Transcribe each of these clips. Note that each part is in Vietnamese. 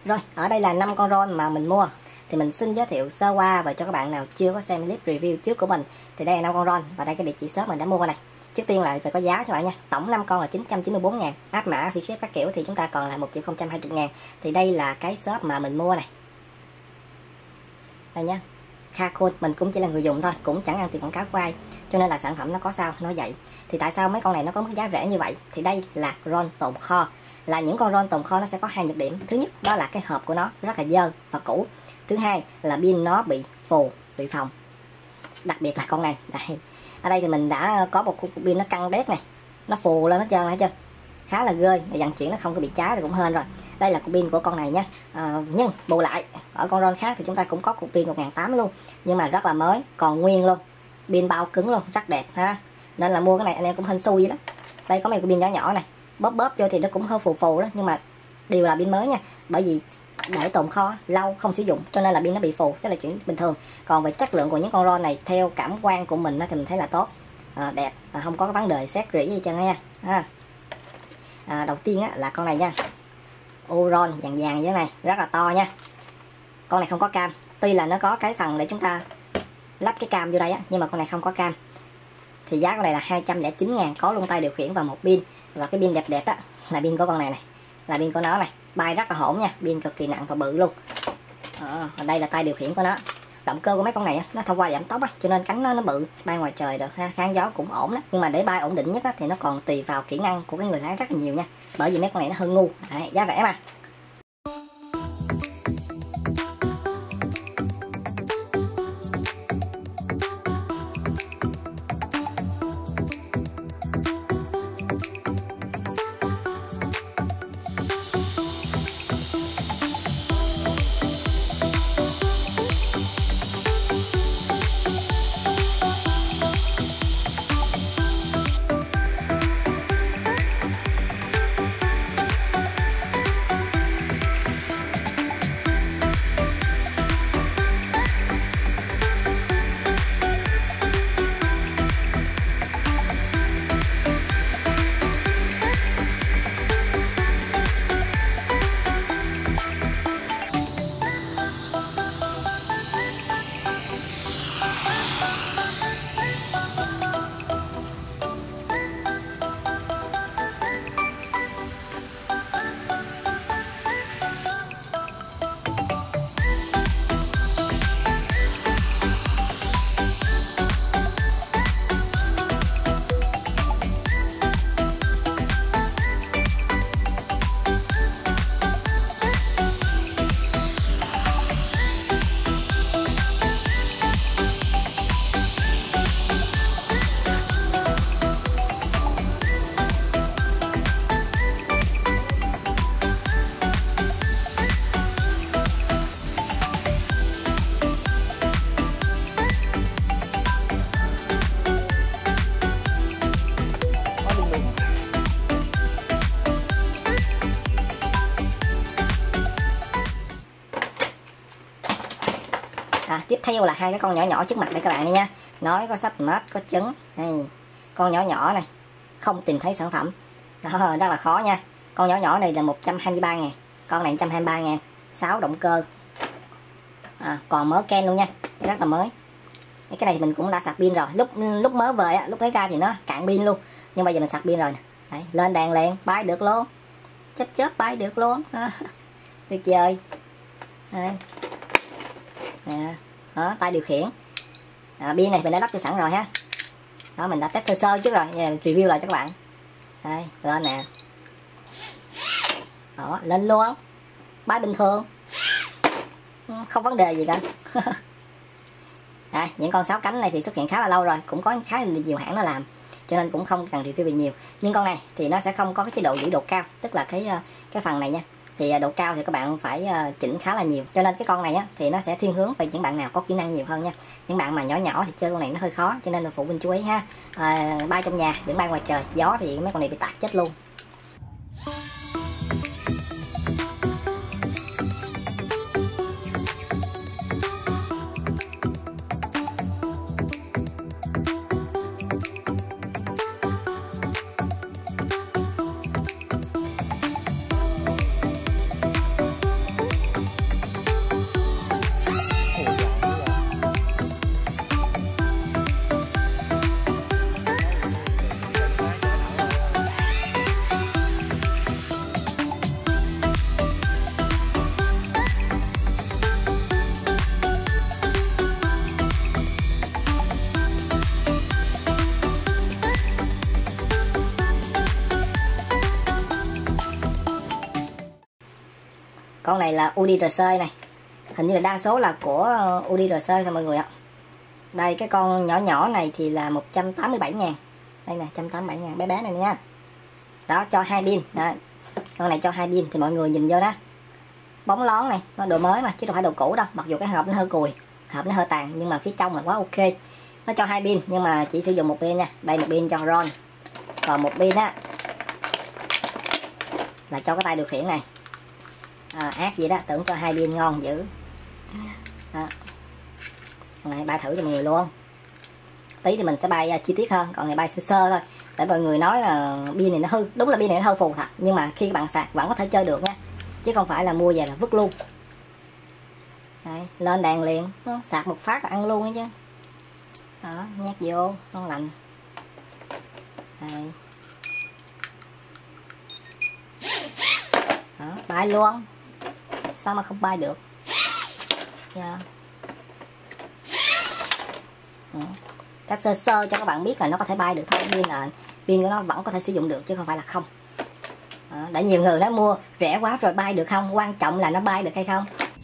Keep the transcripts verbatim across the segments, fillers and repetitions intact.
Rồi, ở đây là năm con ron mà mình mua. Thì mình xin giới thiệu sơ qua và cho các bạn nào chưa có xem clip review trước của mình. Thì đây là năm con ron và đây cái địa chỉ shop mình đã mua này. Trước tiên là phải có giá cho bạn nha. Tổng năm con là chín trăm chín mươi bốn ngàn. Áp mã phí ship các kiểu thì chúng ta còn là một triệu không trăm hai mươi ngàn. Thì đây là cái shop mà mình mua này. Đây nha. Khacool mình cũng chỉ là người dùng thôi, cũng chẳng ăn tiền quảng cáo của ai. Cho nên là sản phẩm nó có sao nó vậy. Thì tại sao mấy con này nó có mức giá rẻ như vậy? Thì đây là ron tồn kho. Là những con ron tồn kho nó sẽ có hai nhược điểm. Thứ nhất đó là cái hộp của nó rất là dơ và cũ. Thứ hai là pin nó bị phù, bị phồng. Đặc biệt là con này. Đây. Ở đây thì mình đã có một cục pin nó căng đét này. Nó phù lên hết trơn hết chưa? Khá là ghê, vận chuyển nó không có bị cháy rồi cũng hên rồi. Đây là cục pin của con này nha. À, nhưng bù lại ở con ron khác thì chúng ta cũng có cục pin một nghìn tám trăm luôn, nhưng mà rất là mới, còn nguyên luôn, pin bao cứng luôn, rất đẹp ha. Nên là mua cái này anh em cũng hên xui lắm. Đây có mấy cục pin nhỏ nhỏ này, bóp bóp vô thì nó cũng hơi phù phù đó, nhưng mà đều là pin mới nha, bởi vì để tồn kho lâu không sử dụng cho nên là pin nó bị phù, đó là chuyện bình thường. Còn về chất lượng của những con ron này theo cảm quan của mình thì mình thấy là tốt, à, đẹp, à, không có cái vấn đề xét rỉ gì trơn nha. À. À, đầu tiên á, là con này nha, Oron vàng vàng như thế này, rất là to nha. Con này không có cam, tuy là nó có cái phần để chúng ta lắp cái cam vô đây á, nhưng mà con này không có cam. Thì giá con này là hai trăm lẻ chín ngàn, có luôn tay điều khiển và một pin. Và cái pin đẹp đẹp á là pin của con này này, là pin của nó này, bay rất là hổn nha, pin cực kỳ nặng và bự luôn. À, đây là tay điều khiển của nó. Động cơ của mấy con này á, nó thông qua giảm tốc á, cho nên cánh nó nó bự, bay ngoài trời được ha, kháng gió cũng ổn đó. Nhưng mà để bay ổn định nhất á, thì nó còn tùy vào kỹ năng của cái người lái rất là nhiều nha, bởi vì mấy con này nó hơi ngu. Đấy, giá rẻ mà. À, tiếp theo là hai cái con nhỏ nhỏ trước mặt đây các bạn này nha. Nói có sách mát, có trứng. Đây, con nhỏ nhỏ này không tìm thấy sản phẩm đó, rất là khó nha. Con nhỏ nhỏ này là một trăm hai mươi ba ngàn, con này một trăm hai mươi ba ngàn, sáu động cơ, à, còn mới ken luôn nha, rất là mới. Cái này mình cũng đã sạc pin rồi, lúc lúc mới về á, lúc lấy ra thì nó cạn pin luôn, nhưng bây giờ mình sạc pin rồi nè. Đấy, lên đèn liền, bay được luôn, chớp chớp bay được luôn. Tuyệt vời. Đây. Nè, đó, tay điều khiển. À, pin này mình đã lắp cho sẵn rồi ha. Đó, mình đã test sơ sơ trước rồi, giờ review lại cho các bạn. Đây, lên nè. Đó, lên luôn. Bay bình thường. Không vấn đề gì cả. Đây, những con sáu cánh này thì xuất hiện khá là lâu rồi, cũng có khá là nhiều hãng nó làm, cho nên cũng không cần review về nhiều. Nhưng con này thì nó sẽ không có cái chế độ giữ độ cao, tức là cái cái phần này nha. Thì độ cao thì các bạn phải chỉnh khá là nhiều, cho nên cái con này á, thì nó sẽ thiên hướng về những bạn nào có kỹ năng nhiều hơn nha. Những bạn mà nhỏ nhỏ thì chơi con này nó hơi khó, cho nên là phụ huynh chú ý ha. À, bay trong nhà, đừng bay ngoài trời, gió thì mấy con này bị tạt chết luôn. Con này là u đê rờ xê này, hình như là đa số là của u đê rờ xê thôi mọi người ạ. Đây cái con nhỏ nhỏ này thì là một trăm tám mươi bảy ngàn. Đây nè, một trăm tám mươi bảy ngàn, bé bé này nha. Đó, cho hai pin. Đó. Con này cho hai pin thì mọi người nhìn vô đó. Bóng lón này, nó đồ mới mà chứ đâu phải đồ cũ đâu. Mặc dù cái hộp nó hơi cùi, hộp nó hơi tàn, nhưng mà phía trong là quá ok. Nó cho hai pin nhưng mà chỉ sử dụng một pin nha. Đây một pin cho ron. Còn một pin á là cho cái tay điều khiển này. À, ác gì đó, tưởng cho hai pin ngon dữ. Đó. Con này bay thử cho mọi người luôn. Tí thì mình sẽ bay chi tiết hơn, còn này bay sơ sơ thôi. Tại mọi người nói là pin này nó hư, đúng là pin này nó hơi phù thật, nhưng mà khi các bạn sạc vẫn có thể chơi được nha, chứ không phải là mua về là vứt luôn. Đấy, lên đèn liền, sạc một phát là ăn luôn ấy chứ. Đó, nhét vô, ngon lành. Đây. Đó, bay luôn. Sao mà không bay được? Yeah. Ừ. Cách sơ sơ cho các bạn biết là nó có thể bay được thôi, pin là pin của nó vẫn có thể sử dụng được chứ không phải là không. Đó, đã nhiều người đã mua rẻ quá rồi bay được không, quan trọng là nó bay được hay không.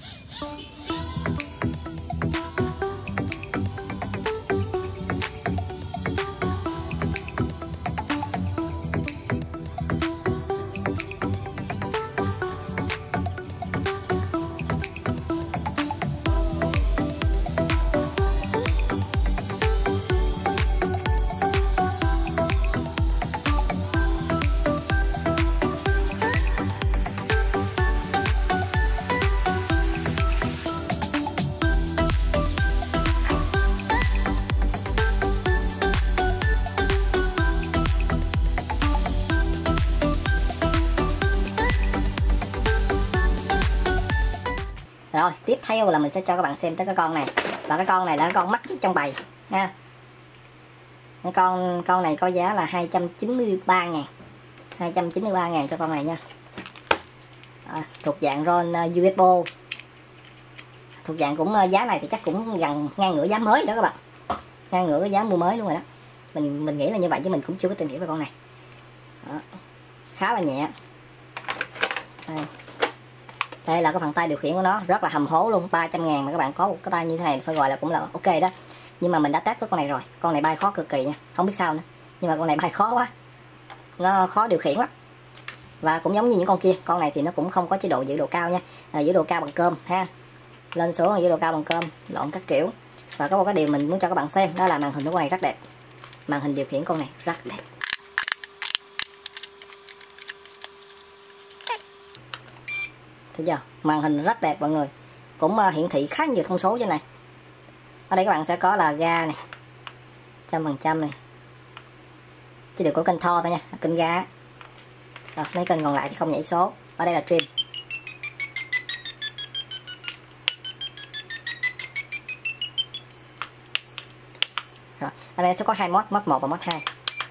Rồi tiếp theo là mình sẽ cho các bạn xem tới cái con này. Và cái con này là cái con mắc nhất trong bầy nha. Cái con con này có giá là hai trăm chín mươi ba ngàn, hai trăm chín mươi ba ngàn cho con này nha. À, thuộc dạng ron uh, u ép o. Thuộc dạng cũng uh, giá này thì chắc cũng gần ngang ngửa giá mới đó các bạn. Ngang ngửa giá mua mới luôn rồi đó. Mình mình nghĩ là như vậy chứ mình cũng chưa có tìm hiểu về con này. Đó. Khá là nhẹ. Đây. Đây là cái phần tay điều khiển của nó, rất là hầm hố luôn, ba trăm ngàn mà các bạn có một cái tay như thế này phải gọi là cũng là ok đó. Nhưng mà mình đã test với con này rồi, con này bay khó cực kỳ nha, không biết sao nữa. Nhưng mà con này bay khó quá, nó khó điều khiển lắm. Và cũng giống như những con kia, con này thì nó cũng không có chế độ giữ độ cao nha, à, giữ độ cao bằng cơm ha. Lên xuống giữ độ cao bằng cơm, lộn các kiểu. Và có một cái điều mình muốn cho các bạn xem, đó là màn hình của con này rất đẹp. Màn hình điều khiển con này rất đẹp. Thấy chưa? Màn hình rất đẹp mọi người. Cũng uh, hiển thị khá nhiều thông số trên này. Ở đây các bạn sẽ có là ga này, trăm phần trăm này. Chứ đều có kênh Thor thôi nha, kênh ga. Rồi, mấy kênh còn lại thì không nhảy số. Ở đây là trim. Rồi, ở đây sẽ có hai mod, mod một và mod hai.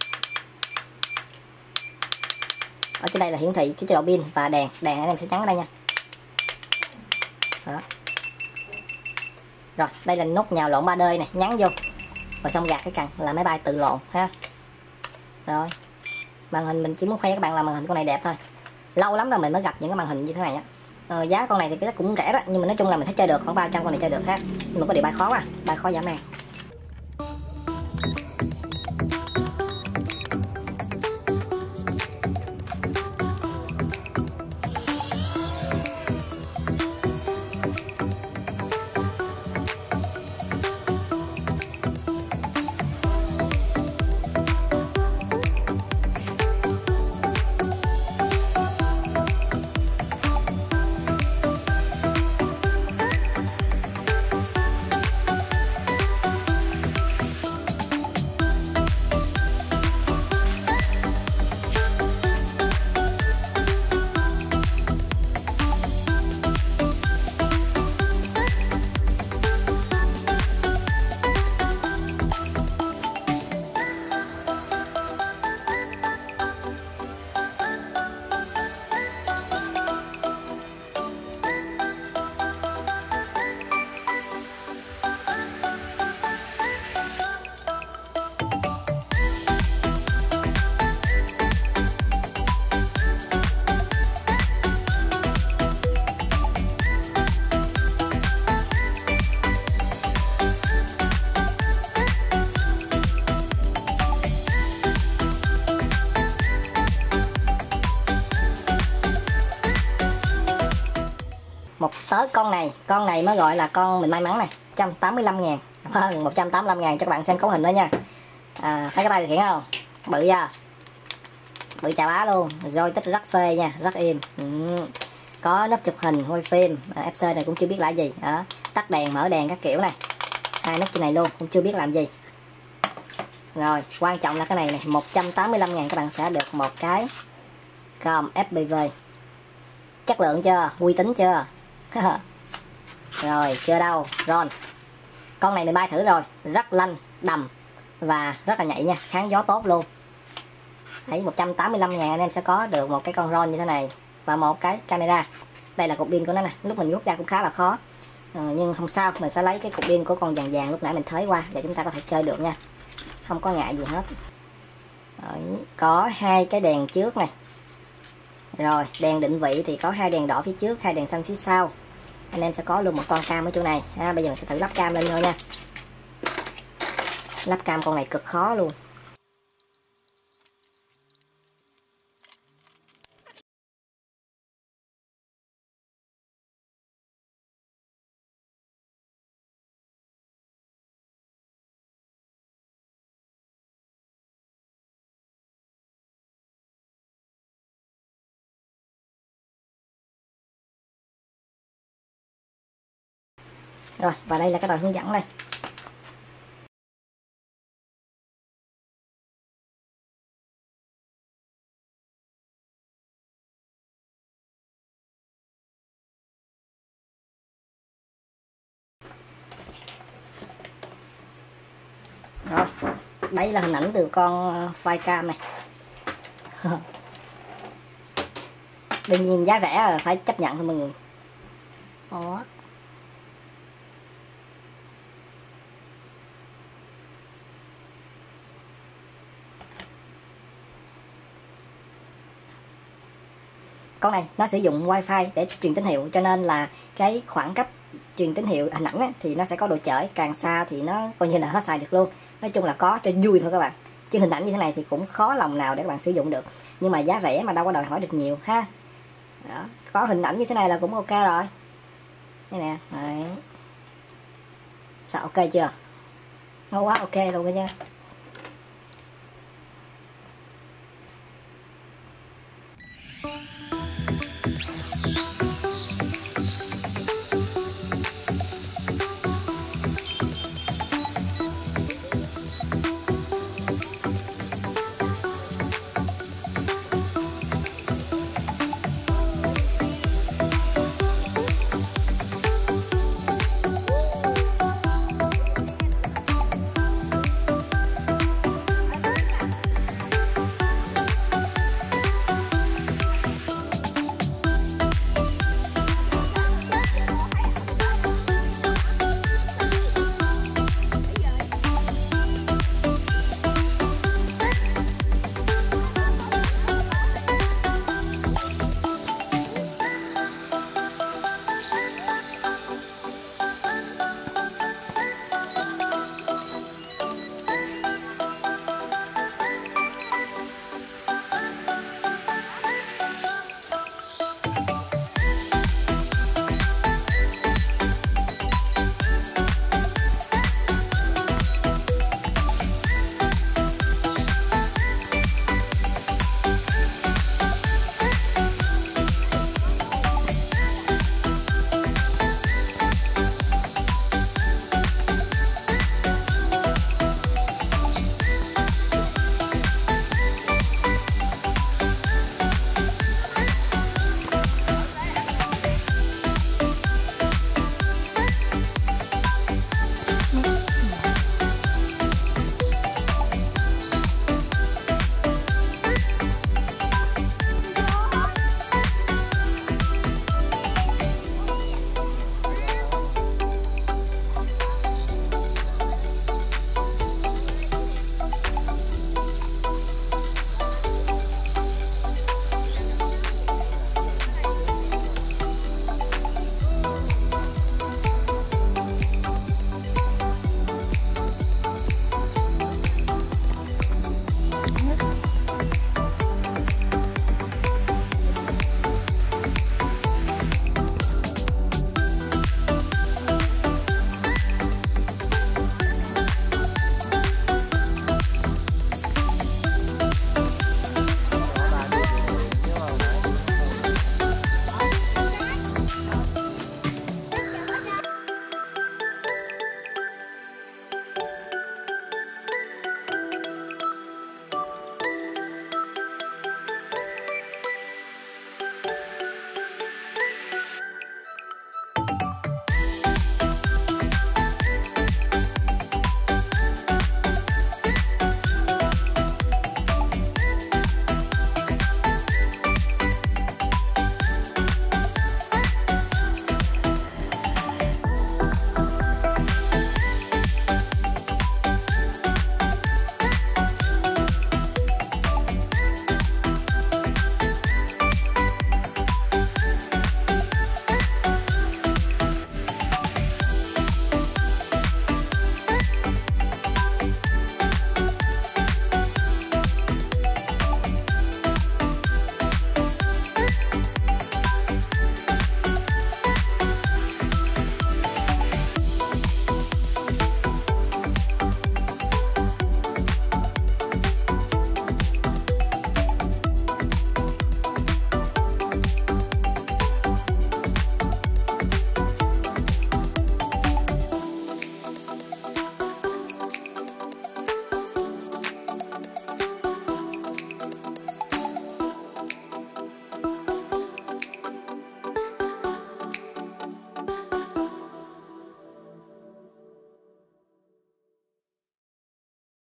Ở trên đây là hiển thị cái chế độ pin và đèn, đèn ở đây sẽ trắng ở đây nha. Đó. Rồi, đây là nút nhào lộn ba D này, nhắn vô. Rồi xong gạt cái cần là máy bay tự lộn ha. Rồi. Màn hình mình chỉ muốn khoe các bạn là màn hình con này đẹp thôi. Lâu lắm rồi mình mới gặp những cái màn hình như thế này á. Ờ, giá con này thì cái cũng rẻ đó, nhưng mà nói chung là mình thấy chơi được, khoảng ba trăm con này chơi được ha. Nhưng mà có điều bay khó quá, bay khó dã man. tới con này, con này mới gọi là con mình may mắn này, một trăm tám mươi lăm ngàn, vâng, một trăm tám mươi lăm ngàn cho các bạn xem cấu hình đó nha. À, thấy cái tay điều khiển không, bự chưa, bự chà bá luôn, rồi tích rất phê nha, rất êm. Ừ. Có nắp chụp hình, quay phim, à, ép xê này cũng chưa biết là gì đó, tắt đèn mở đèn các kiểu này, hai nút trên này luôn cũng chưa biết làm gì. Rồi quan trọng là cái này này, một trăm tám mươi lăm ngàn các bạn sẽ được một cái com ép pê vê, chất lượng chưa, uy tín chưa. Rồi chưa đâu, ron con này mình bay thử rồi, rất lanh đầm và rất là nhạy nha, kháng gió tốt luôn. Đấy, một trăm tám mươi lăm ngàn anh em sẽ có được một cái con ron như thế này và một cái camera. Đây là cục pin của nó nè, lúc mình rút ra cũng khá là khó, ờ, nhưng không sao, mình sẽ lấy cái cục pin của con vàng vàng lúc nãy mình thới qua để chúng ta có thể chơi được nha, không có ngại gì hết. Đấy, có hai cái đèn trước này, rồi đèn định vị thì có hai đèn đỏ phía trước, hai đèn xanh phía sau. Anh em sẽ có luôn một con cam ở chỗ này. À, bây giờ mình sẽ thử lắp cam lên thôi nha. Lắp cam con này cực khó luôn. Rồi, và đây là cái đoạn hướng dẫn đây. Rồi, đây là hình ảnh từ con flycam này. Đương nhiên giá rẻ là phải chấp nhận thôi mọi người. Đó. Con này nó sử dụng wifi để truyền tín hiệu, cho nên là cái khoảng cách truyền tín hiệu hình ảnh á, thì nó sẽ có độ chởi, càng xa thì nó coi như là hết xài được luôn. Nói chung là có cho vui thôi các bạn, chứ hình ảnh như thế này thì cũng khó lòng nào để các bạn sử dụng được. Nhưng mà giá rẻ mà đâu có đòi hỏi được nhiều ha. Đó, có hình ảnh như thế này là cũng ok rồi. Đây nè. Đấy. Sao ok chưa? Ngon quá, ok luôn nha.